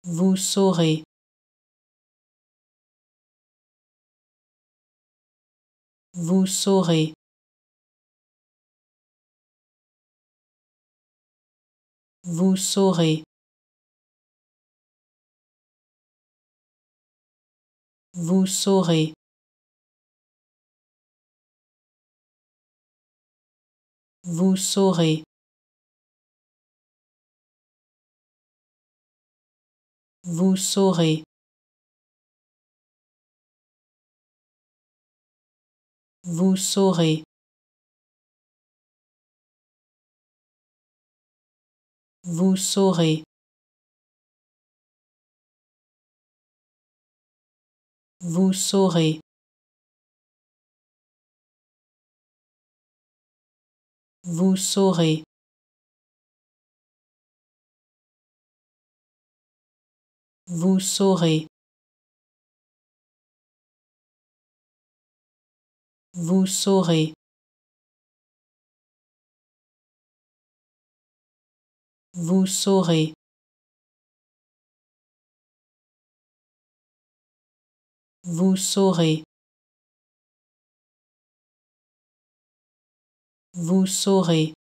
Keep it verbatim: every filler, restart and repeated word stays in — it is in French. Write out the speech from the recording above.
vous saurez, vous saurez, vous saurez, vous saurez, vous saurez, vous saurez, vous saurez, vous saurez, vous saurez, vous saurez, vous saurez, vous saurez, vous saurez, vous saurez, vous saurez,